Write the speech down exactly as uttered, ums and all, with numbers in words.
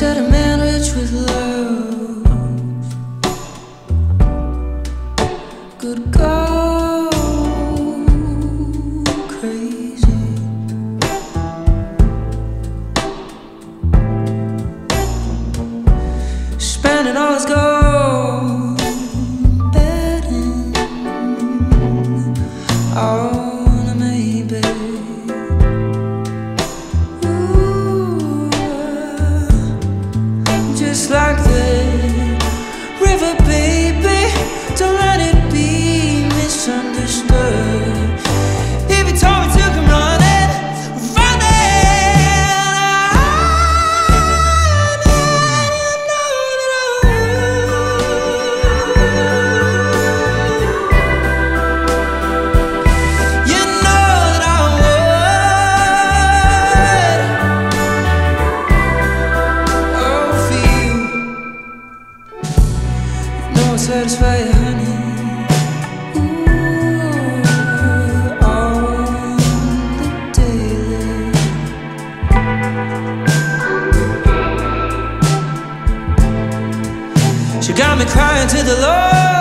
said a man rich with love could go crazy. Spending all his gold, betting on a maybe. Just like the river, baby, don't let it be misunderstood. If you told me to come running, running, you know that I would. You know that I would. Satisfy you, honey. Ooh, on the daily. She got me crying to the Lord.